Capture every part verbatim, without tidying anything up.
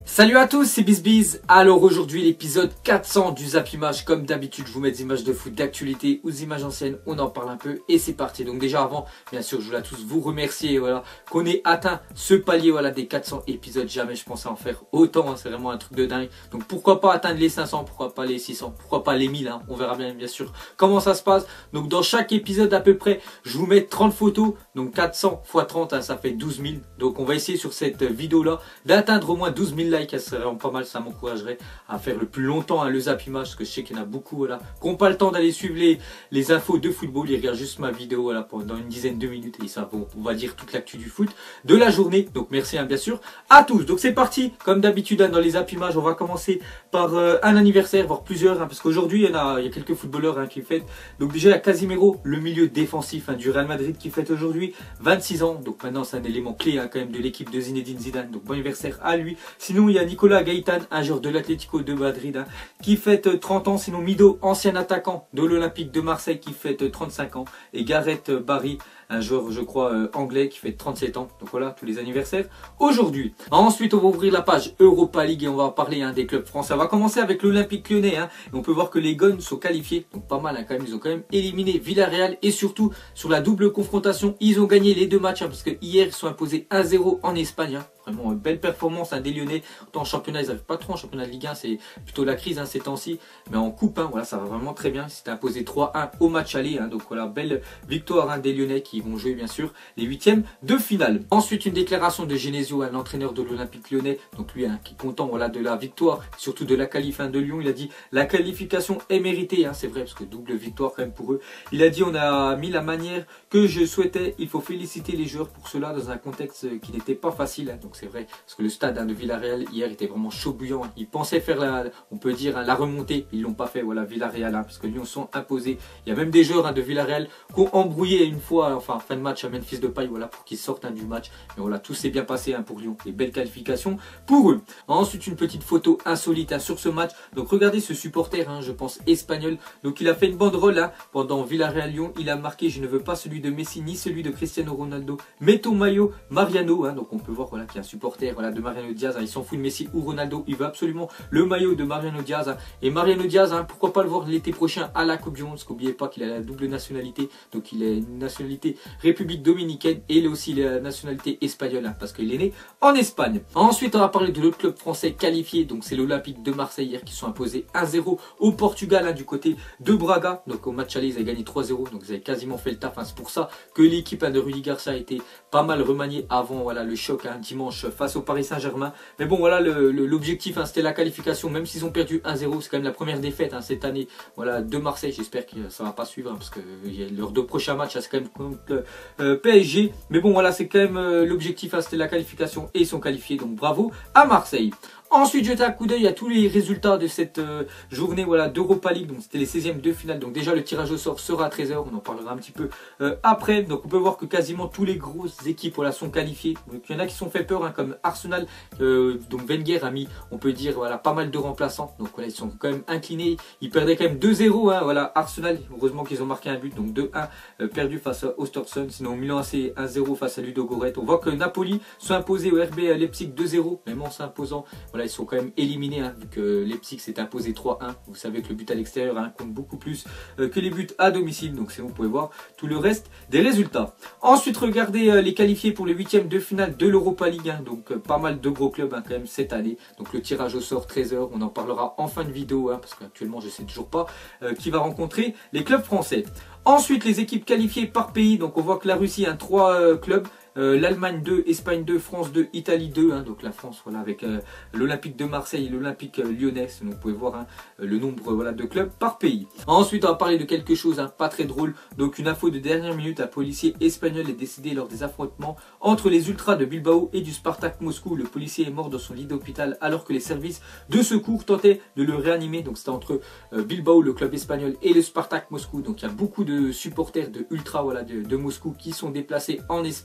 Salut à tous, c'est BizBiz. Alors aujourd'hui l'épisode quatre cents du Zap Image. Comme d'habitude je vous mets des images de foot d'actualité ou des images anciennes, on en parle un peu et c'est parti. Donc déjà avant, bien sûr je voulais à tous vous remercier, voilà, qu'on ait atteint ce palier, voilà, des quatre cents épisodes. Jamais je pensais en faire autant, hein, c'est vraiment un truc de dingue. Donc pourquoi pas atteindre les cinq cents, pourquoi pas les six cents, pourquoi pas les mille, hein. On verra bien bien sûr comment ça se passe. Donc dans chaque épisode à peu près, je vous mets trente photos, donc quatre cents fois trente, hein, ça fait douze mille. Donc on va essayer sur cette vidéo là d'atteindre au moins douze mille likes. Ça serait vraiment pas mal, ça m'encouragerait à faire le plus longtemps, hein, le Zap Image, parce que je sais qu'il y en a beaucoup, voilà, qui n'ont pas le temps d'aller suivre les, les infos de football. Ils regardent juste ma vidéo, voilà, pendant une dizaine de minutes et ça, bon, on va dire toute l'actu du foot de la journée. Donc merci, hein, bien sûr à tous. Donc c'est parti, comme d'habitude, hein, dans les Zap Image, on va commencer par euh, un anniversaire, voire plusieurs, hein, parce qu'aujourd'hui il y en a, il y a quelques footballeurs, hein, qui fêtent. Donc déjà il y a Casemiro, le milieu défensif, hein, du Real Madrid, qui fête aujourd'hui vingt-six ans. Donc maintenant c'est un élément clé, hein, quand même, de l'équipe de Zinedine Zidane. Donc bon anniversaire à lui. Sinon il y a Nicolas Gaëtan, un joueur de l'Atlético de Madrid, hein, qui fête trente ans. Sinon Mido, ancien attaquant de l'Olympique de Marseille, qui fête trente-cinq ans. Et Gareth Barry, un joueur, je crois, euh, anglais, qui fait trente-sept ans. Donc voilà, tous les anniversaires aujourd'hui. Ensuite, on va ouvrir la page Europa League et on va parler, hein, des clubs français. On va commencer avec l'Olympique Lyonnais, hein, et on peut voir que les Gones sont qualifiés. Donc pas mal, hein, quand même. Ils ont quand même éliminé Villarreal et surtout sur la double confrontation, ils ont gagné les deux matchs, hein, parce que hier ils sont imposés un zéro en Espagne, hein. Vraiment une belle performance, hein, des Lyonnais. Autant en championnat, ils n'arrivent pas trop. En championnat de Ligue un, c'est plutôt la crise, hein, ces temps-ci. Mais en coupe, hein, voilà, ça va vraiment très bien. C'était imposé trois un au match aller, hein. Donc voilà, belle victoire, hein, des Lyonnais qui vont jouer bien sûr les huitièmes de finale. Ensuite, une déclaration de Genesio, hein, l'entraîneur de l'Olympique Lyonnais. Donc lui, hein, qui est content, voilà, de la victoire, surtout de la qualif, hein, de Lyon. Il a dit la qualification est méritée, hein, c'est vrai, parce que double victoire quand même pour eux. Il a dit on a mis la manière que je souhaitais. Il faut féliciter les joueurs pour cela dans un contexte qui n'était pas facile, hein. Donc c'est vrai, parce que le stade, hein, de Villarreal hier était vraiment chaud bouillant, hein. Ils pensaient faire la, on peut dire, hein, la remontée, ils l'ont pas fait, voilà, Villarreal, hein, parce que Lyon sont imposés. Il y a même des joueurs, hein, de Villarreal qui ont embrouillé une fois, enfin fin de match à Memphis Depay, voilà, pour qu'ils sortent, hein, du match. Mais voilà, tout s'est bien passé, hein, pour Lyon, des belles qualifications pour eux. Ensuite, une petite photo insolite, hein, sur ce match. Donc regardez ce supporter, hein, je pense espagnol. Donc il a fait une banderole, hein, pendant Villarreal-Lyon. Il a marqué: je ne veux pas celui de Messi ni celui de Cristiano Ronaldo, mets ton maillot Mariano, hein. Donc on peut voir, voilà, qu'il y a un supporter, voilà, de Mariano Diaz, hein. Il s'en fout de Messi ou Ronaldo, il veut absolument le maillot de Mariano Diaz, hein. Et Mariano Diaz, hein, pourquoi pas le voir l'été prochain à la Coupe du Monde, parce qu'oubliez pas qu'il a la double nationalité. Donc il a une nationalité République dominicaine et il a aussi la nationalité espagnole, hein, parce qu'il est né en Espagne. Ensuite, on va parler de l'autre club français qualifié. Donc c'est l'Olympique de Marseille hier, qui sont imposés un zéro au Portugal, hein, du côté de Braga. Donc au match aller, ils avaient gagné trois zéro, donc ils avaient quasiment fait le taf, hein. C'est pour ça que l'équipe, hein, de Rudy Garcia a été pas mal remaniée avant, voilà, le choc, hein, dimanche face au Paris Saint-Germain. Mais bon, voilà, l'objectif, hein, c'était la qualification, même s'ils ont perdu un zéro. C'est quand même la première défaite, hein, cette année, voilà, de Marseille. J'espère que ça va pas suivre, hein, parce que euh, leurs deux prochains matchs, hein, c'est quand même contre euh, P S G. Mais bon, voilà, c'est quand même euh, l'objectif, hein, c'était la qualification et ils sont qualifiés. Donc bravo à Marseille. Ensuite, jeter un coup d'œil à tous les résultats de cette euh, journée, voilà, d'Europa League. Donc c'était les seizièmes de finale. Donc déjà le tirage au sort sera à treize heures. On en parlera un petit peu euh, après. Donc on peut voir que quasiment tous les grosses équipes, voilà, sont qualifiées. Donc il y en a qui sont fait peur, hein, comme Arsenal. Euh, donc Wenger a mis, on peut dire, voilà, pas mal de remplaçants. Donc voilà, ils sont quand même inclinés. Ils perdaient quand même deux zéro, hein, voilà, Arsenal. Heureusement qu'ils ont marqué un but. Donc deux un euh, perdu face à Ostersund. Sinon Milan A C un zéro face à Ludogorets. On voit que Napoli sont imposés au R B Leipzig deux zéro. Même en s'imposant, voilà, ils sont quand même éliminés, hein, vu que Leipzig s'est imposé trois un. Vous savez que le but à l'extérieur, hein, compte beaucoup plus euh, que les buts à domicile. Donc c'est bon, vous pouvez voir tout le reste des résultats. Ensuite, regardez euh, les qualifiés pour les huitièmes de finale de l'Europa League, hein. Donc euh, pas mal de gros clubs, hein, quand même cette année. Donc le tirage au sort treize heures, on en parlera en fin de vidéo, hein, parce qu'actuellement je sais toujours pas euh, qui va rencontrer les clubs français. Ensuite, les équipes qualifiées par pays. Donc on voit que la Russie a, hein, trois euh, clubs. Euh, L'Allemagne deux, Espagne deux, France deux, Italie deux, hein. Donc la France, voilà, avec euh, l'Olympique de Marseille et l'Olympique euh, lyonnais. Donc vous pouvez voir, hein, le nombre, voilà, de clubs par pays. Ensuite, on va parler de quelque chose, hein, pas très drôle. Donc une info de dernière minute: un policier espagnol est décédé lors des affrontements entre les ultras de Bilbao et du Spartak Moscou. Le policier est mort dans son lit d'hôpital alors que les services de secours tentaient de le réanimer. Donc c'était entre euh, Bilbao, le club espagnol, et le Spartak Moscou. Donc il y a beaucoup de supporters de ultras, voilà, de, de Moscou qui sont déplacés en Espagne.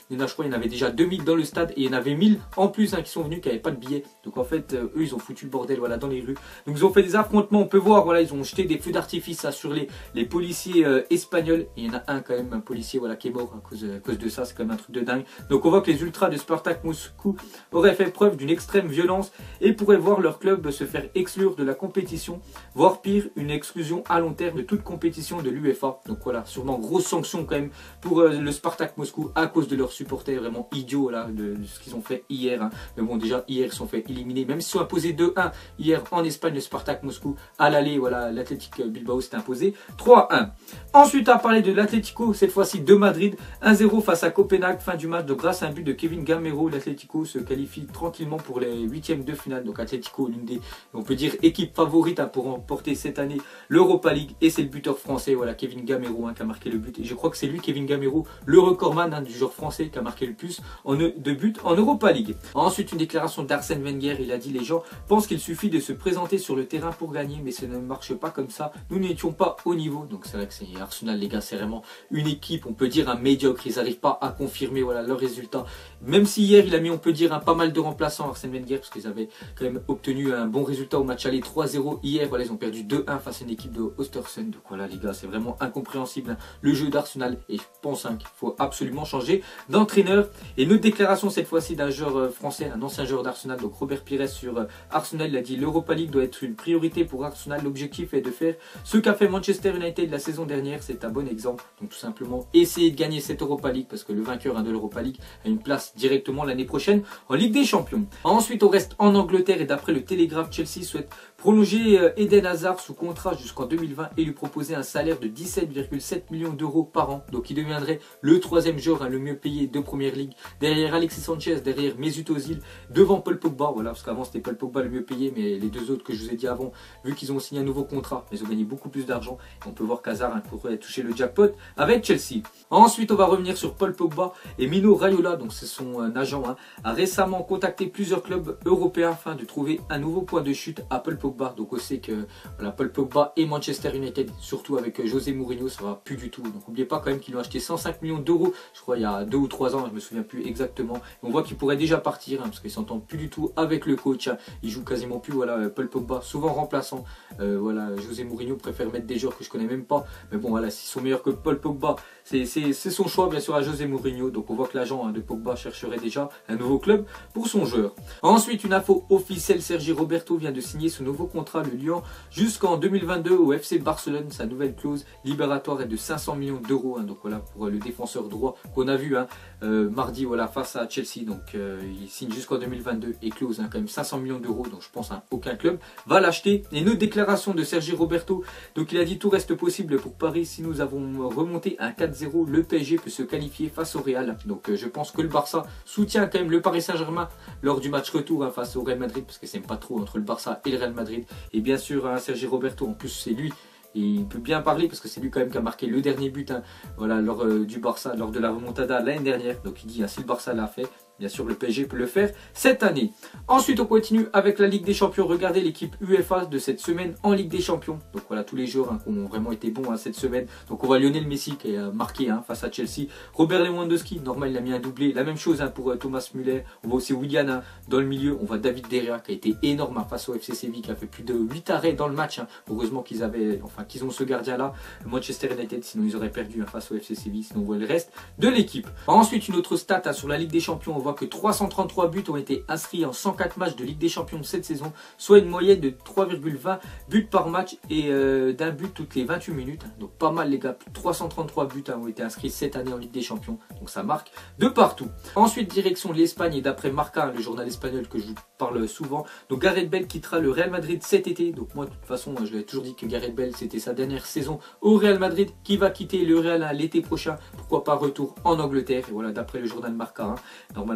Il y en a, je crois, il y en avait déjà deux mille dans le stade et il y en avait mille en plus hein, qui sont venus, qui n'avaient pas de billets. Donc en fait, euh, eux, ils ont foutu le bordel voilà, dans les rues. Donc ils ont fait des affrontements, on peut voir, voilà, ils ont jeté des feux d'artifice sur les, les policiers euh, espagnols. Et il y en a un quand même, un policier voilà, qui est mort à cause, à cause de ça, c'est quand même un truc de dingue. Donc on voit que les ultras de Spartak Moscou auraient fait preuve d'une extrême violence et pourraient voir leur club se faire exclure de la compétition, voire pire, une exclusion à long terme de toute compétition de l'UEFA. Donc voilà, sûrement grosse sanction quand même pour euh, le Spartak Moscou à cause de leurs supporters vraiment idiots là, de, de ce qu'ils ont fait hier. Hein. Mais bon, déjà hier ils se sont fait éliminer, même s'ils sont imposés deux un hier en Espagne, le Spartak Moscou à l'aller, voilà, l'Athletic Bilbao s'est imposé trois un. Ensuite, à parler de l'Atlético, cette fois-ci de Madrid, un zéro face à Copenhague, fin du match. Donc grâce à un but de Kevin Gamero, l'Atlético se qualifie tranquillement pour les huitièmes de finale. Donc Atlético, l'une des, on peut dire, équipes favorites hein, pour remporter cette année l'Europa League. Et c'est le buteur français, voilà, Kevin Gamero, hein, qui a marqué le but. Et je crois que c'est lui, Kevin Gamero, le recordman hein, du joueur français qui a marqué le plus en, de buts en Europa League. Ensuite, une déclaration d'Arsène Wenger. Il a dit: les gens pensent qu'il suffit de se présenter sur le terrain pour gagner, mais ça ne marche pas comme ça. Nous n'étions pas au niveau. Donc c'est vrai que c'est Arsenal, les gars, c'est vraiment une équipe, on peut dire un médiocre. Ils n'arrivent pas à confirmer voilà, leurs résultats. Même si hier, il a mis, on peut dire, un pas mal de remplaçants, Arsène Wenger, parce qu'ils avaient quand même obtenu un bon résultat au match aller trois zéro hier. Voilà, ils ont perdu deux un face à une équipe de Östersund. Donc voilà, les gars, c'est vraiment incompréhensible hein, le jeu d'Arsenal. Et je pense hein, qu'il faut absolument changer d'entraîneur. Et notre déclaration cette fois-ci d'un joueur euh, français, un ancien joueur d'Arsenal, donc Robert Pires sur euh, Arsenal. Il a dit: l'Europa League doit être une priorité pour Arsenal. L'objectif est de faire ce qu'a fait Manchester United la saison dernière. C'est un bon exemple. Donc tout simplement, essayer de gagner cette Europa League, parce que le vainqueur hein, de l'Europa League a une place directement l'année prochaine en Ligue des Champions. Ensuite, on reste en Angleterre et d'après le Télégraphe, Chelsea souhaite prolonger euh, Eden Hazard sous contrat jusqu'en deux mille vingt et lui proposer un salaire de dix-sept virgule sept millions d'euros par an. Donc il deviendrait le troisième joueur hein, le mieux payé de Première Ligue, derrière Alexis Sanchez, derrière Mesut Özil, devant Paul Pogba. Voilà, parce qu'avant c'était Paul Pogba le mieux payé, mais les deux autres que je vous ai dit avant, vu qu'ils ont signé un nouveau contrat, ils ont gagné beaucoup plus d'argent. On peut voir qu'Hazard hein, pourrait toucher le jackpot avec Chelsea. Ensuite, on va revenir sur Paul Pogba et Mino Raiola, donc c'est son euh, agent, hein, a récemment contacté plusieurs clubs européens afin de trouver un nouveau point de chute à Paul Pogba. Donc on sait que voilà, Paul Pogba et Manchester United, surtout avec euh, José Mourinho, ça va plus du tout. Donc n'oubliez pas quand même qu'ils l'ont acheté cent cinq millions d'euros, je crois il y a deux ou trois ans, je me souviens plus exactement. Et on voit qu'il pourrait déjà partir hein, parce qu'ils s'entendent plus du tout avec le coach. Hein. Il joue quasiment plus, voilà, Paul Pogba, souvent remplaçant. Euh, voilà, José Mourinho préfère mettre des joueurs que je connais même pas. Mais bon voilà, s'ils sont meilleurs que Paul Pogba, c'est son choix bien sûr à José Mourinho. Donc on voit que l'agent hein, de Pogba chercherait déjà un nouveau club pour son joueur. Ensuite, une info officielle, Sergi Roberto vient de signer ce nouveau contrat le Lyon jusqu'en deux mille vingt-deux au F C Barcelone. Sa nouvelle clause libératoire est de cinq cents millions d'euros. Hein, donc voilà pour le défenseur droit qu'on a vu hein, euh, mardi voilà, face à Chelsea. Donc euh, il signe jusqu'en deux mille vingt-deux et close hein, quand même cinq cents millions d'euros. Donc je pense hein, aucun club va l'acheter. Et une autre déclaration de Sergi Roberto. Donc il a dit: tout reste possible pour Paris si nous avons remonté un quatre zéro. Le P S G peut se qualifier face au Real. Donc euh, je pense que le Barça soutient quand même le Paris Saint-Germain lors du match retour hein, face au Real Madrid, parce que c'est pas trop entre le Barça et le Real Madrid. Et bien sûr hein, Sergi Roberto, en plus c'est lui, et il peut bien parler parce que c'est lui quand même qui a marqué le dernier but hein, voilà, lors euh, du Barça, lors de la remontada l'année dernière. Donc il dit hein, si le Barça l'a fait, bien sûr le P S G peut le faire cette année. Ensuite on continue avec la Ligue des Champions. Regardez l'équipe UEFA de cette semaine en Ligue des Champions. Donc voilà tous les joueurs hein, qui ont vraiment été bons hein, cette semaine. Donc on voit Lionel Messi qui a marqué hein, face à Chelsea. Robert Lewandowski, normal il a mis un doublé. La même chose hein, pour euh, Thomas Müller. On voit aussi Willian hein, dans le milieu. On voit David De Gea qui a été énorme hein, face au F C Séville, qui a fait plus de huit arrêts dans le match. Hein. Heureusement qu'ils avaient, enfin qu'ils ont ce gardien là, Manchester United, sinon ils auraient perdu hein, face au F C Séville. Sinon on voit le reste de l'équipe. Ensuite une autre stat hein, sur la Ligue des Champions. On voit que trois cent trente-trois buts ont été inscrits en cent quatre matchs de Ligue des Champions cette saison, soit une moyenne de trois virgule vingt buts par match et euh, d'un but toutes les vingt-huit minutes. Donc pas mal les gars, trois cent trente-trois buts hein, ont été inscrits cette année en Ligue des Champions, donc ça marque de partout. Ensuite direction de l'Espagne et d'après Marca, hein, le journal espagnol que je vous parle souvent, donc Gareth Bale quittera le Real Madrid cet été. Donc moi de toute façon je l'ai toujours dit que Gareth Bale c'était sa dernière saison au Real Madrid, qui va quitter le Real hein, l'été prochain, pourquoi pas retour en Angleterre. Et voilà d'après le journal Marca, hein, normalement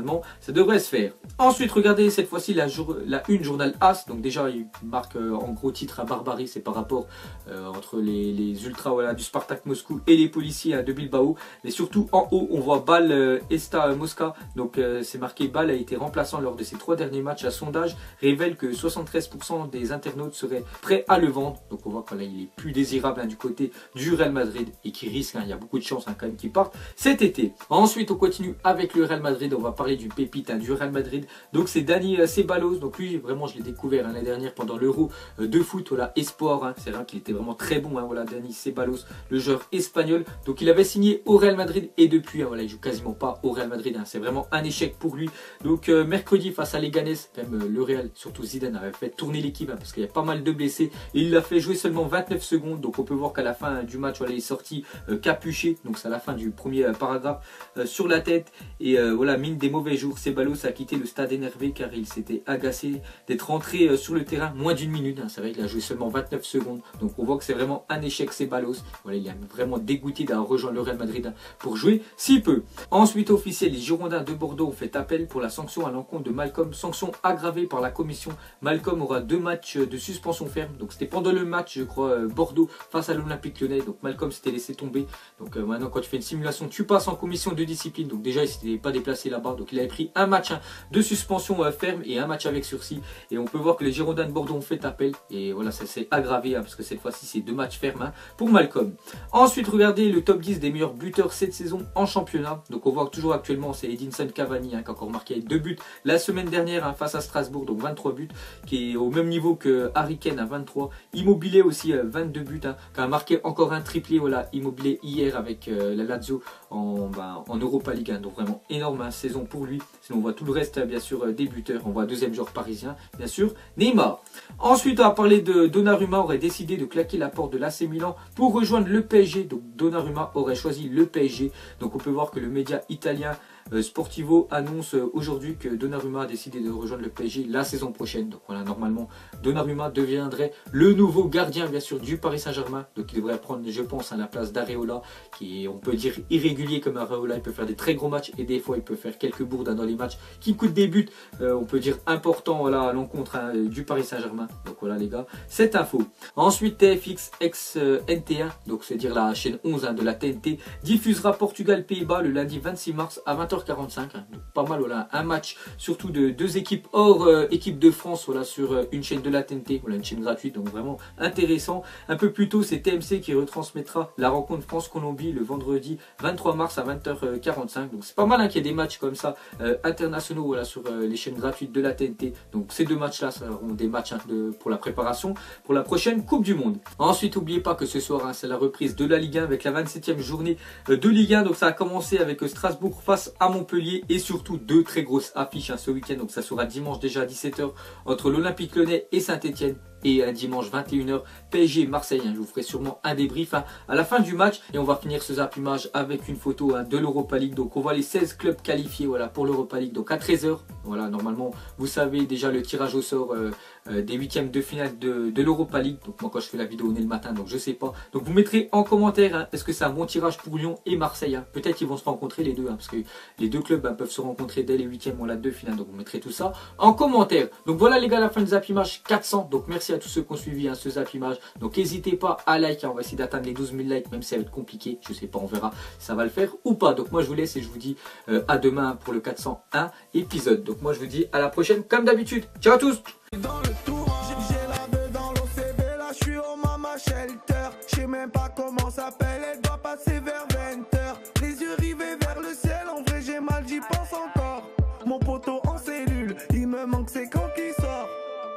normalement ça devrait se faire. Ensuite regardez cette fois-ci la, la une journal As, donc déjà il marque euh, en gros titre à Barbarie, c'est par rapport euh, entre les, les ultras voilà, du Spartak Moscou et les policiers hein, de Bilbao, mais surtout en haut on voit Bal euh, Esta Mosca, donc euh, c'est marqué Bal a été remplaçant lors de ses trois derniers matchs. Un sondage révèle que soixante-treize pour cent des internautes seraient prêts à le vendre, donc on voit qu'il est plus désirable hein, du côté du Real Madrid et qui risque, hein, il y a beaucoup de chances hein, quand même qu'il parte cet été. Ensuite on continue avec le Real Madrid, on va parler du pépite hein, du Real Madrid, donc c'est Dani euh, Ceballos, donc lui vraiment je l'ai découvert hein, l'année dernière pendant l'Euro euh, de foot, voilà, Espoir, hein, c'est vrai qu'il était vraiment très bon, hein, voilà, Dani Ceballos, le joueur espagnol, donc il avait signé au Real Madrid et depuis, hein, voilà, il joue quasiment pas au Real Madrid, hein, c'est vraiment un échec pour lui. Donc euh, mercredi face à Leganés, même euh, le Real, surtout Zidane avait fait tourner l'équipe hein, parce qu'il y a pas mal de blessés et il l'a fait jouer seulement vingt-neuf secondes, donc on peut voir qu'à la fin hein, du match, voilà, il est sorti euh, capuché, donc c'est à la fin du premier euh, paragraphe, euh, sur la tête et euh, voilà, mine des mauvais jours. Ceballos a quitté le stade énervé car il s'était agacé d'être rentré euh, sur le terrain moins d'une minute, hein, c'est vrai qu'il a joué seulement vingt-neuf secondes, donc on voit que c'est vraiment un échec Ceballos, voilà, il est vraiment dégoûté d'avoir rejoint le Real Madrid hein, pour jouer si peu. Ensuite officiel, les Girondins de Bordeaux ont fait appel pour la sanction à l'encontre de Malcolm, sanction aggravée par la commission. Malcolm aura deux matchs de suspension ferme, donc c'était pendant le match je crois Bordeaux face à l'Olympique Lyonnais, donc Malcolm s'était laissé tomber, donc euh, maintenant quand tu fais une simulation tu passes en commission de discipline, donc déjà il s'était pas déplacé là-bas, donc il avait pris un match hein, de suspension euh, ferme et un match avec sursis, et on peut voir que les Girondins de Bordeaux ont fait appel et voilà, ça s'est aggravé hein, parce que cette fois-ci c'est deux matchs fermes hein, pour Malcolm. Ensuite regardez le top dix des meilleurs buteurs cette saison en championnat, donc on voit que toujours actuellement c'est Edinson Cavani hein, qui a encore marqué deux buts la semaine dernière hein, face à Strasbourg, donc vingt-trois buts, qui est au même niveau que Harry Kane à vingt-trois. Immobilier aussi euh, vingt-deux buts, hein, qui a marqué encore un triplé, voilà, Immobilier hier avec euh, la Lazio en, ben, en Europa League, hein, donc vraiment énorme hein, saison pour lui. Sinon on voit tout le reste bien sûr euh, des buteurs, on voit un deuxième joueur parisien, bien sûr Neymar. Ensuite on va parler de Donnarumma, aurait décidé de claquer la porte de l'A C Milan pour rejoindre le P S G, donc Donnarumma aurait choisi le P S G, donc on peut voir que le média italien Euh, Sportivo annonce euh, aujourd'hui que Donnarumma a décidé de rejoindre le P S G la saison prochaine. Donc voilà, normalement Donnarumma deviendrait le nouveau gardien bien sûr du Paris Saint-Germain. Donc il devrait prendre, je pense, à la place d'Areola, qui est, on peut dire, irrégulier comme Areola. Il peut faire des très gros matchs et des fois il peut faire quelques bourdes hein, dans les matchs qui coûtent des buts, euh, on peut dire importants, voilà, à l'encontre hein, du Paris Saint-Germain. Donc voilà les gars, cette info. Ensuite T F X ex euh, N T un, donc c'est dire la chaîne onze hein, de la T N T, diffusera Portugal-Pays-Bas le lundi vingt-six mars à vingt heures quarante-cinq, hein, donc pas mal, voilà, un match surtout de deux équipes hors euh, équipe de France, voilà, sur euh, une chaîne de la T N T, voilà, une chaîne gratuite, donc vraiment intéressant. Un peu plus tôt c'est T M C qui retransmettra la rencontre France-Colombie le vendredi vingt-trois mars à vingt heures quarante-cinq, donc c'est pas mal hein, qu'il y ait des matchs comme ça euh, internationaux, voilà, sur euh, les chaînes gratuites de la T N T. Donc ces deux matchs là seront des matchs hein, de, pour la préparation pour la prochaine Coupe du Monde. Ensuite n'oubliez pas que ce soir hein, c'est la reprise de la Ligue un avec la vingt-septième journée euh, de Ligue un, donc ça a commencé avec euh, Strasbourg face à Montpellier et surtout deux très grosses affiches hein, ce week-end. Donc ça sera dimanche déjà à dix-sept heures entre l'Olympique Lyonnais et Saint-Etienne, et un dimanche vingt et une heures P S G Marseille, hein. Je vous ferai sûrement un débrief hein, à la fin du match et on va finir ce zappimage avec une photo hein, de l'Europa League. Donc on voit les seize clubs qualifiés, voilà, pour l'Europa League, donc à treize heures. Voilà, normalement vous savez déjà le tirage au sort euh, euh, des huitièmes de finale de, de l'Europa League. Donc moi quand je fais la vidéo on est le matin, donc je sais pas. Donc vous mettrez en commentaire hein, est-ce que c'est un bon tirage pour Lyon et Marseille, hein. Peut-être qu'ils vont se rencontrer les deux hein, parce que les deux clubs hein, peuvent se rencontrer dès les huitièmes ou la deux finales. Donc vous mettrez tout ça en commentaire. Donc voilà les gars, la fin du zappimage quatre cents. Donc merci à tous ceux qui ont suivi hein, ce zappimage. Donc n'hésitez pas à liker, hein. On va essayer d'atteindre les douze mille likes, même si ça va être compliqué, je sais pas, on verra si ça va le faire ou pas. Donc moi je vous laisse et je vous dis euh, à demain pour le quatre cent un épisode. Donc moi je vous dis à la prochaine comme d'habitude. Ciao à tous. Dans le tour, j'ai la deux dans l'O C B, là je suis au Mama Shelter. Je sais même pas comment s'appelle, elle doit passer vers vingt heures. Les yeux rivés vers le ciel, en vrai j'ai mal, j'y pense encore. Mon poteau en cellule, il me manque c'est quand qu'il sort.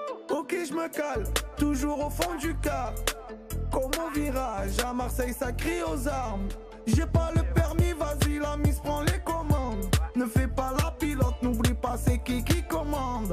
Ok je me cale, toujours au fond du car. Comme au virage, à Marseille ça crie aux armes. J'ai pas le permis, vas-y la mise prend les commandes. Ne fais pas la pilote, n'oublie pas c'est qui qui commande.